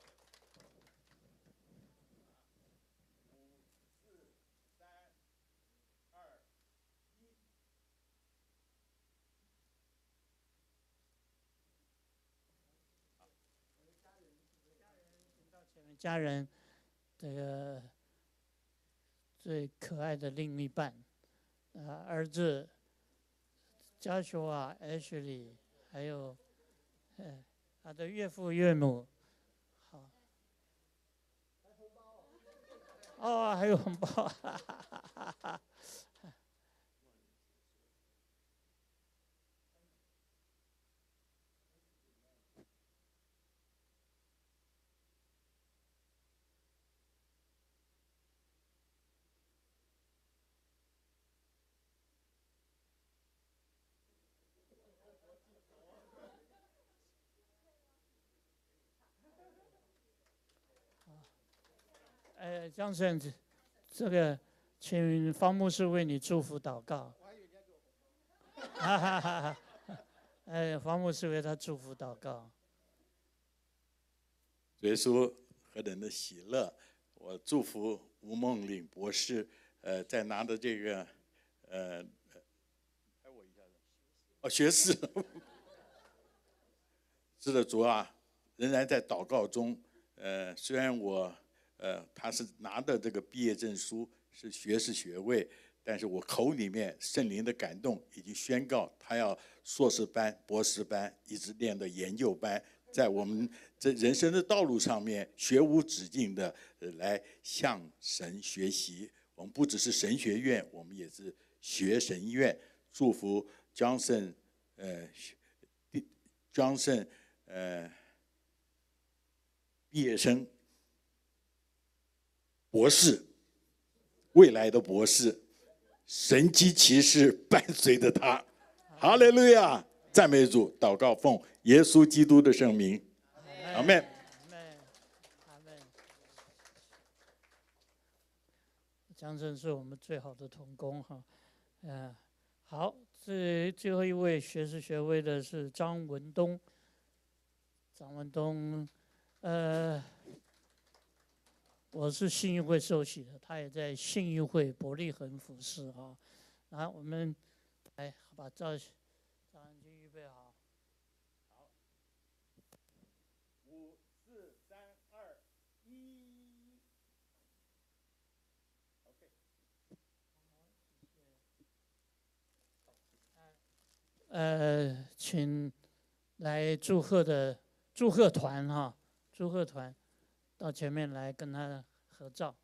家人，这个最可爱的另一半，啊，儿子加修啊 Ashley， 还有，呃，他的岳父岳母，好，哦，还有红包，哈哈哈哈。呃，江生，这个，请方牧师为你祝福祷告。哈哈哈哈！呃，方牧师为他祝福祷告。 主耶稣何等的喜乐！我祝福吴梦玲博士，呃，在拿的这个，呃，拍我一下子，哦，学士。是的，主啊，仍然在祷告中。呃，虽然我。呃，他是拿的这个毕业证书是学士学位，但是我口里面圣灵的感动已经宣告，他要硕士班、博士班，一直念到研究班，在我们这人生的道路上面，学无止境的来向神学习。我们不只是神学院，我们也是学神院。祝福 Johnson， 呃 ，Johnson， 呃，毕业生。博士，未来的博士，神迹奇事伴随着他，哈利路亚，赞美主，祷告奉耶稣基督的圣名，阿门。 阿门。江生是我们最好的同工哈，嗯、呃，好，这最后一位学士学位的是张文东，张文东，呃。我是信义会受洗的，他也在信义会伯利恒服侍啊。然后我们来把照照相机预备好。 好，五四三二一 ，OK。 呃，请来祝贺的祝贺团哈，祝贺团。到前面来跟他合照。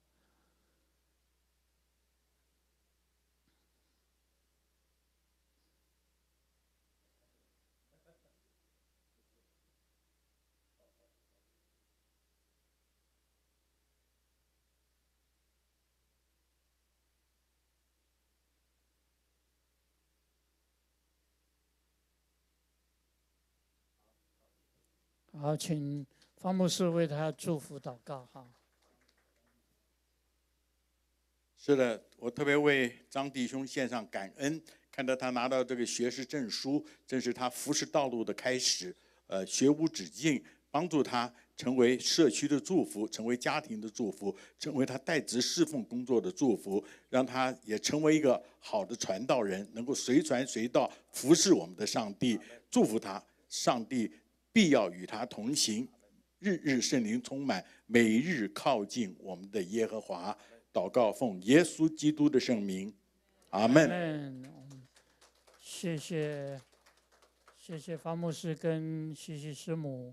好，请方牧师为他祝福祷告哈。 是的，我特别为张弟兄献上感恩，看到他拿到这个学士证书，正是他服侍道路的开始。呃，学无止境，帮助他成为社区的祝福，成为家庭的祝福，成为他代职侍奉工作的祝福，让他也成为一个好的传道人，能够随传随到，服侍我们的上帝。祝福他，上帝必要与他同行。 日日圣灵充满，每日靠近我们的耶和华。祷告奉耶稣基督的圣名，阿门。 谢谢，谢谢方牧师跟西西师母。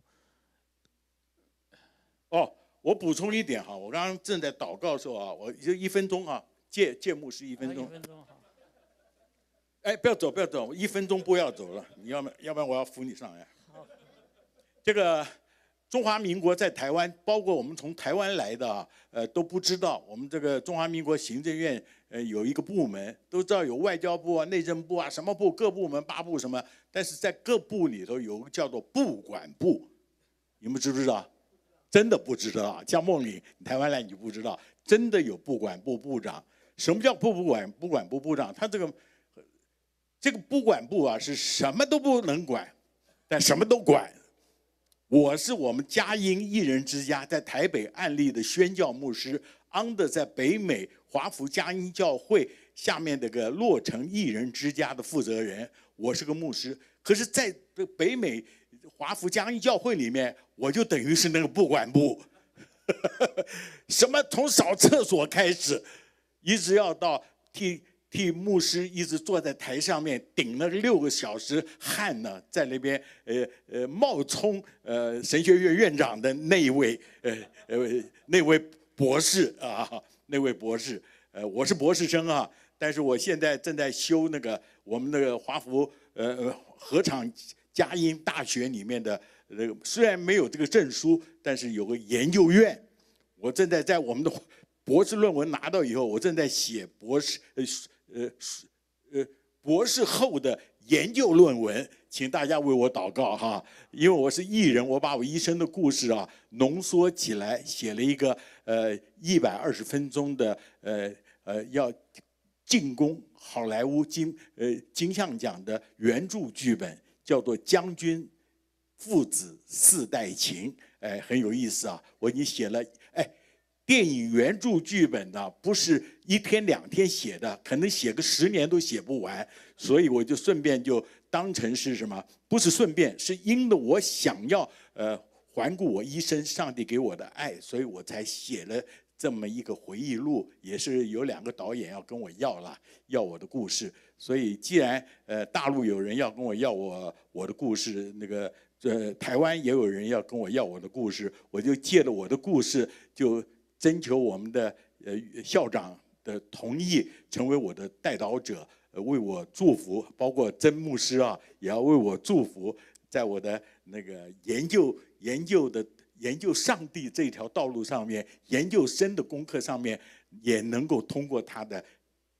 哦，我补充一点哈，我刚刚正在祷告的时候啊，我就一分钟啊，借借牧师一分钟。 一分钟好。 哎，不要走，不要走，一分钟不要走了，你要不要不然我要扶你上来。 好。 这个中华民国在台湾，包括我们从台湾来的啊，呃，都不知道我们这个中华民国行政院呃有一个部门，都知道有外交部啊、内政部啊、什么部各部门八部什么，但是在各部里头有个叫做部管部，你们知不知道？真的不知道，像梦玲，你台湾来你不知道，真的有部管部部长。什么叫部部管部管部部长？他这个这个部管部啊，是什么都不能管，但什么都管。我是我们佳音一人之家在台北案例的宣教牧师 ，under 在北美华福佳音教会下面这个洛城一人之家的负责人，我是个牧师。可是，在北美华福佳音教会里面，我就等于是那个部管部，什么从扫厕所开始，一直要到替。替牧师一直坐在台上面顶了六个小时汗呢，在那边呃呃冒充呃神学院院长的那一位呃呃那位博士啊，那位博士，呃我是博士生啊，但是我现在正在修那个我们那个华福呃合场佳音大学里面的那个，虽然没有这个证书，但是有个研究院，我正在在我们的博士论文拿到以后，我正在写博士呃。呃呃，博士后的研究论文，请大家为我祷告哈，因为我是艺人，我把我一生的故事啊浓缩起来，写了一个呃一百二十分钟的呃呃要进攻好莱坞金呃金像奖的原著剧本，叫做《将军父子四代情》，哎，很有意思啊，我已经写了哎。电影原著剧本呢，不是一天两天写的，可能写个十年都写不完，所以我就顺便就当成是什么？不是顺便，是因为我想要呃环顾我一生上帝给我的爱，所以我才写了这么一个回忆录，也是有两个导演要跟我要了，要我的故事。所以既然呃大陆有人要跟我要我我的故事，那个呃台湾也有人要跟我要我的故事，我就借了我的故事就。征求我们的呃校长的同意，成为我的代祷者，呃为我祝福，包括曾牧师啊，也要为我祝福，在我的那个研究研究的研究上帝这条道路上面，研究生的功课上面，也能够通过他的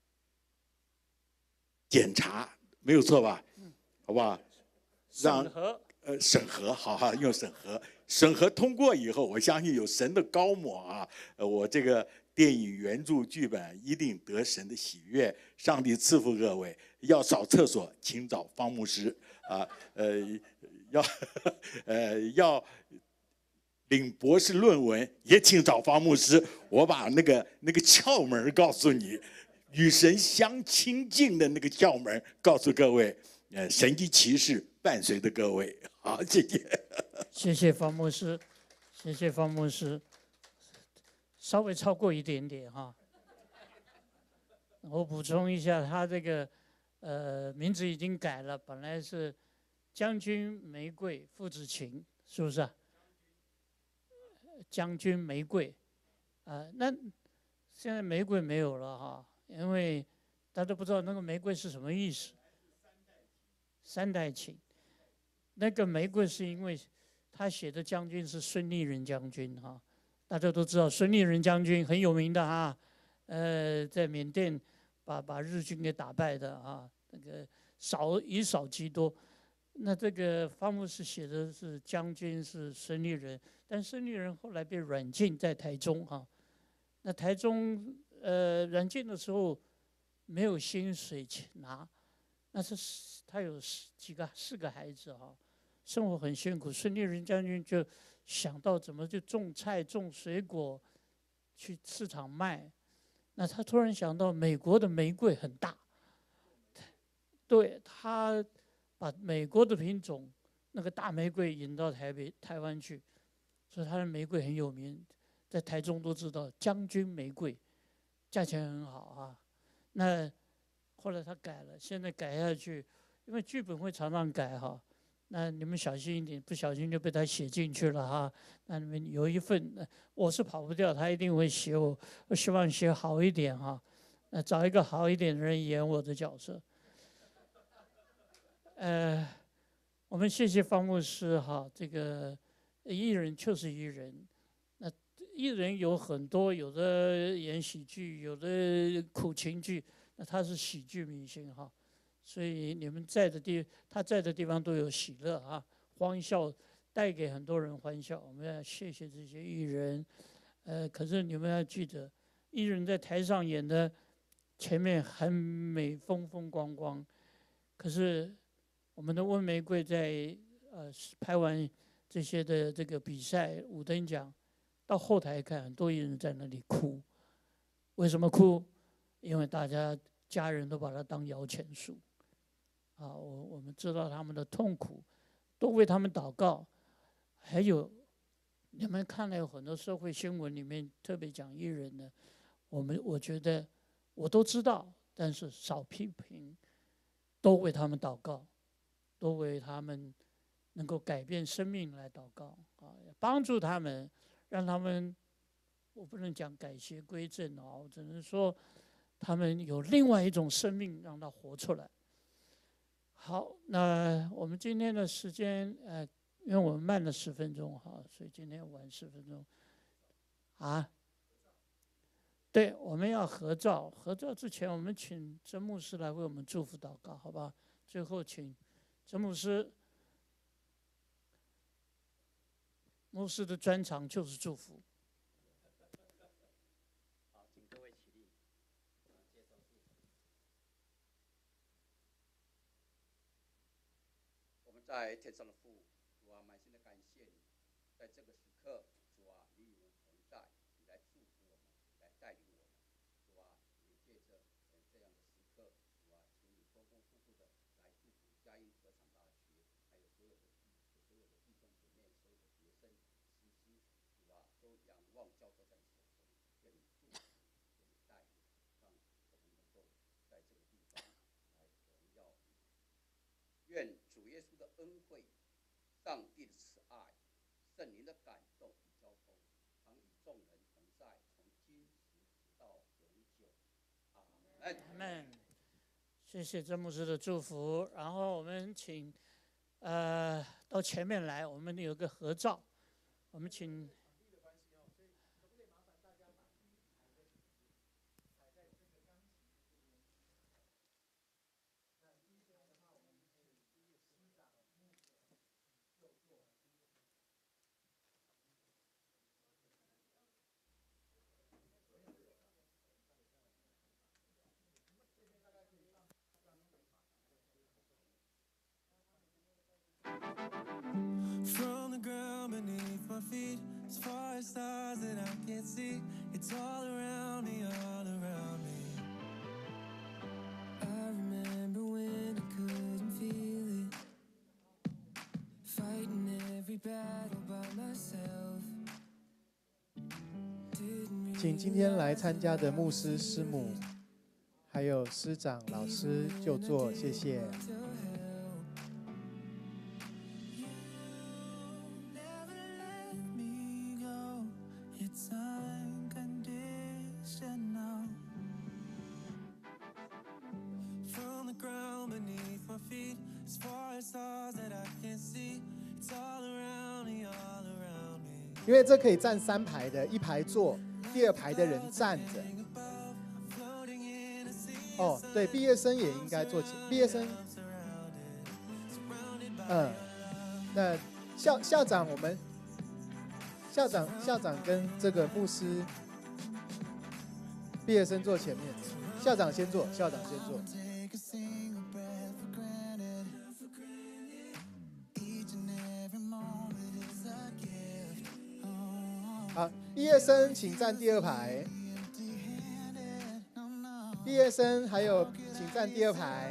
检查，没有错吧？好不好？ 让审核， 呃，审核，好好用审核。审核通过以后，我相信有神的高抹啊，呃，我这个电影原著剧本一定得神的喜悦。上帝赐福各位。要扫厕所，请找方牧师啊，呃，要呃要领博士论文，也请找方牧师。我把那个那个窍门告诉你，与神相亲近的那个窍门告诉各位。呃，神迹奇事伴随着各位。好，谢谢。 谢谢方牧师，谢谢方牧师，稍微超过一点点哈。我补充一下，他这个呃名字已经改了，本来是将军玫瑰父子情，是不是啊？将军玫瑰，啊、呃，那现在玫瑰没有了哈，因为大家都不知道那个玫瑰是什么意思。三代情，那个玫瑰是因为他写的将军是孙立人将军哈，大家都知道孙立人将军很有名的哈，呃，在缅甸把把日军给打败的啊，那个少以少击多。那这个方牧师写的是将军是孙立人，但孙立人后来被软禁在台中哈，那台中呃软禁的时候没有薪水拿。那是他有几个四个孩子哈，生活很辛苦。孙立人将军就想到怎么就种菜、种水果，去市场卖。那他突然想到美国的玫瑰很大，对他把美国的品种那个大玫瑰引到台北、台湾去。 所以他的玫瑰很有名，在台中都知道将军玫瑰，价钱很好啊。那后来他改了，现在改下去，因为剧本会常常改哈。那你们小心一点，不小心就被他写进去了哈。那你们有一份，我是跑不掉，他一定会写我。我希望写好一点哈，那找一个好一点的人演我的角色。呃，我们谢谢方牧师哈，这个艺人就是艺人。那艺人有很多，有的演喜剧，有的苦情剧，那他是喜剧明星哈。所以你们在的地，他在的地方都有喜乐啊，欢笑带给很多人欢笑。我们要谢谢这些艺人，呃，可是你们要记得，艺人在台上演的前面很美，风风光光，可是我们的温玫瑰在呃拍完这些的这个比赛五等奖，到后台看，很多艺人在那里哭。为什么哭？因为大家家人都把他当摇钱树。啊，我我们知道他们的痛苦，都为他们祷告。还有，你们看了有很多社会新闻里面特别讲艺人的，我们我觉得我都知道，但是少批评，都为他们祷告，都为他们能够改变生命来祷告啊，帮助他们，让他们，我不能讲改邪归正啊，我只能说他们有另外一种生命让他活出来。好，那我们今天的时间，呃，因为我们慢了十分钟哈，所以今天晚十分钟。啊？对，我们要合照。合照之前，我们请曾牧师来为我们祝福祷告，好吧？最后请曾牧师。牧师的专长就是祝福。 好，请各位起立，接受祝福。我们在天上的父，主啊，满心的感谢你，在这个时刻，主啊，你与我们同在，你来祝福我们，来带领我们。主啊，也借着这样的时刻，主啊，请你丰丰富富的来祝福嘉义合场大学，还有所有的所有的弟兄姐妹，所有的学生、师师，主啊，都仰望交托在你手中，愿你祝福，愿你带领，让我们能够在这个地方来荣耀你。愿主耶稣的恩惠、上帝的慈爱、圣灵的感动与交通，常与众人同在，从今时直到永久。阿门。 阿门。谢谢曾牧师的祝福，然后我们请呃到前面来，我们有个合照，我们请。 From the ground beneath my feet, as far as stars that I can't see, it's all around me, all around me. I remember when I couldn't feel it, fighting every battle by myself. 请今天来参加的牧师、师母，还有师长、老师就座，谢谢。因为这可以站三排的，一排坐，第二排的人站着。哦，对，毕业生也应该坐起。毕业生，嗯，那校校长，我们校长校长跟这个牧师，毕业生坐前面，校长先坐，校长先坐。好，毕业生请站第二排。毕业生还有，请站第二排。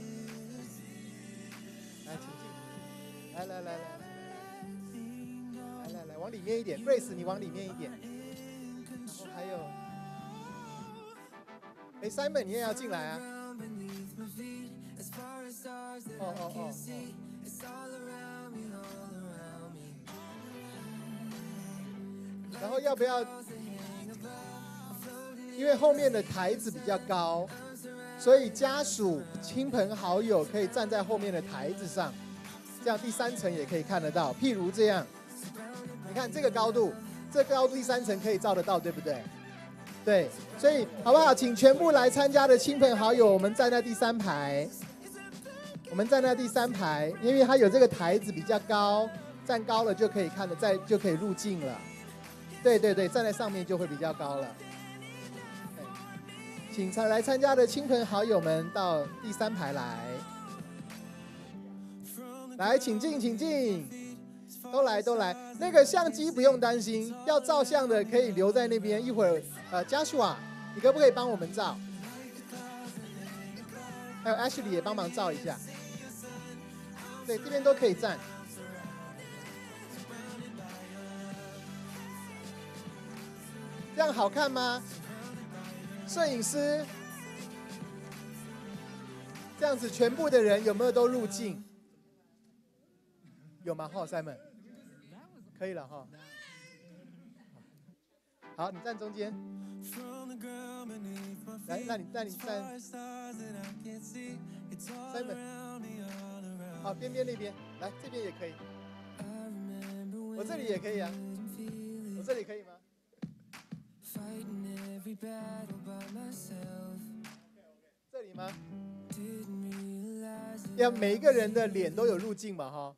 来，请进。来来来来。 往里面一点 ，Grace 你往里面一点。哦、还有，哎 ，Simon 你也要进来啊。哦哦哦。然后要不要？因为后面的台子比较高，所以家属、亲朋好友可以站在后面的台子上，这样第三层也可以看得到。譬如这样，你看这个高度，这个高度第三层可以照得到，对不对？对，所以好不好？请全部来参加的亲朋好友，我们站在第三排。我们站在第三排，因为它有这个台子比较高，站高了就可以看得在就可以入镜了。对对对，站在上面就会比较高了。请来参加的亲朋好友们到第三排来，来，请进，请进，都来都来。那个相机不用担心，要照相的可以留在那边，一会儿，呃 ，Joshua， 你可不可以帮我们照？还有 Ashley 也帮忙照一下。对，这边都可以站。这样好看吗？摄影师，这样子全部的人有没有都入镜？有吗？哈 ，Simon， 可以了哈。好，你站中间。来，那你那你站 ，Simon。好，边边那边，来这边也可以。我这里也可以啊。我这里可以吗？这里吗？要每一个人的脸都有入镜嘛，哈。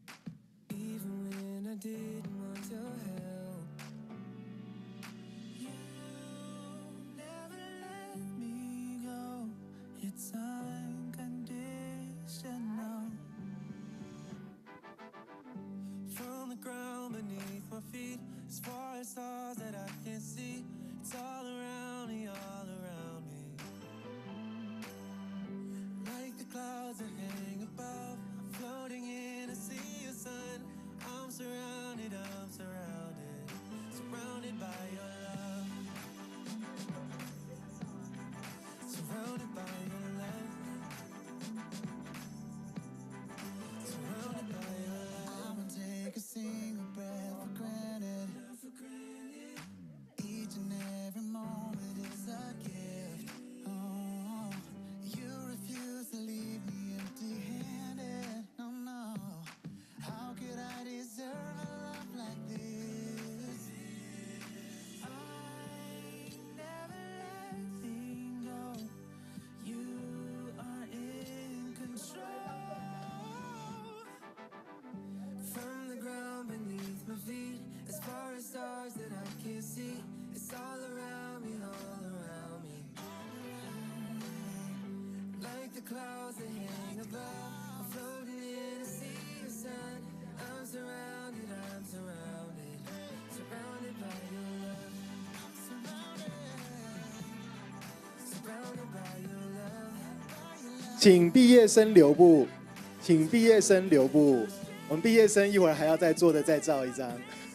请毕业生留步，请毕业生留步。我们毕业生一会儿还要再坐的再照一张。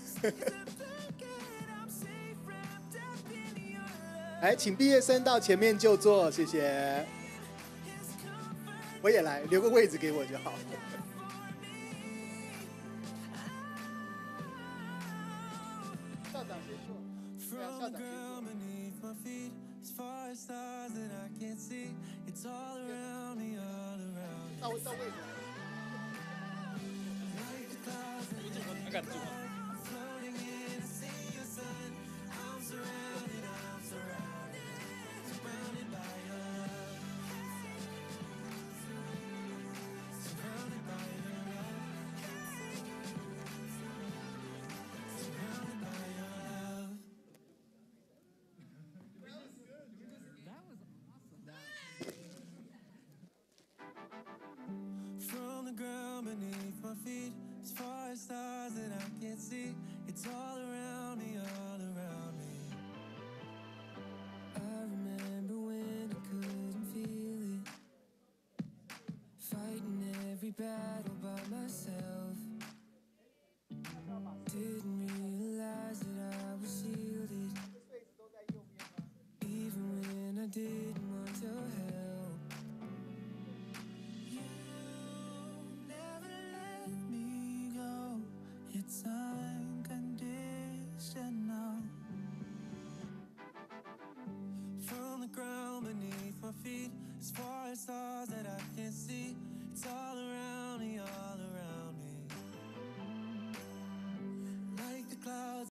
来，请毕业生到前面就坐，谢谢。我也来，留个位置给我就好。校长先坐，对啊，校长先坐。到位到位置。 很敢坐。 Battle